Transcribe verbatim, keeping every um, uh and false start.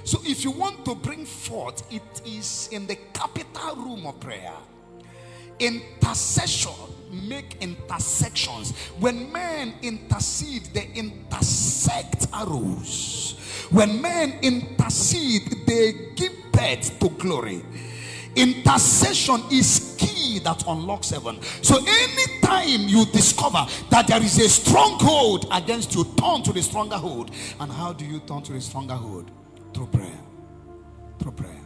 So if you want to bring forth, it is in the capital room of prayer. Intercession, make intersections. When men intercede, they intersect arrows. When men intercede, they give birth to glory. Intercession is key that unlocks heaven. So anytime you discover that there is a stronghold against you, turn to the stronger hold. And how do you turn to the stronger hold? Through prayer. Through prayer.